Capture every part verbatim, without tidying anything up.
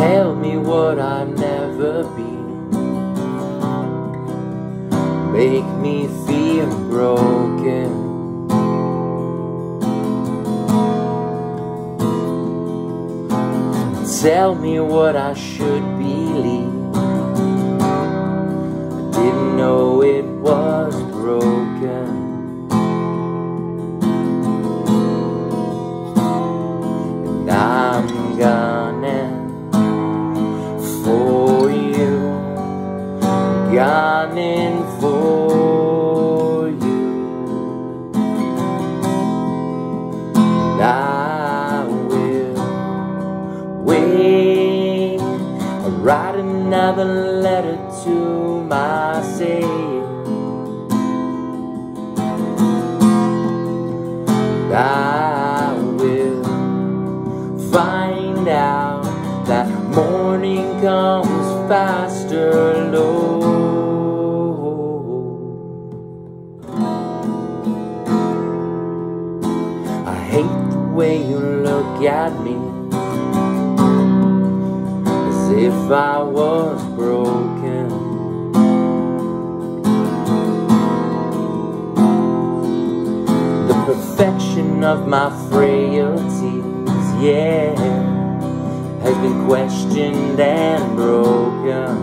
Tell me what I've never been. Make me feel broken. Tell me what I should believe. I didn't know it was broken. And I'm gunning for you, gunning for you. And I will wait. I'll write another letter to myself. And I will find out that morning comes faster, Lord. I hate the way you look at me, as if I was broken. The perfection of my frailties, yeah, has been questioned and broken.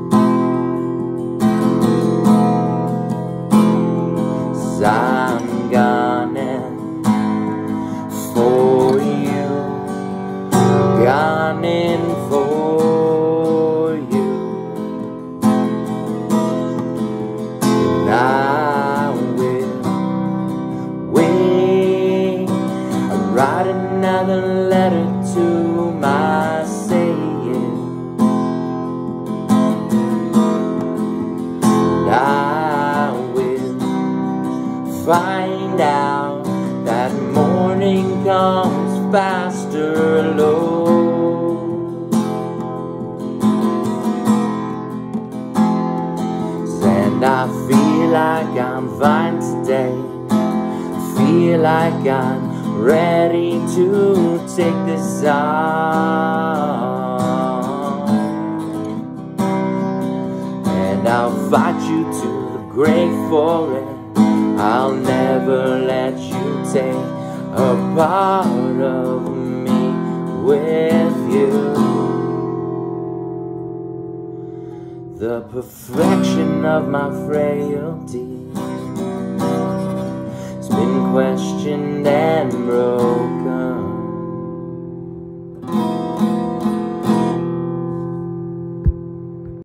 'Cause I'm gunning for you, gunning for you. And I will wait. I'll write another letter to myself. And I will find out that morning comes faster, Lord. And I feel like I'm fine today. Feel like I'm ready to take this on. And I'll fight you to the grave for it. I'll never let you take a part of me with you. The perfection of my frailty has been questioned and broken.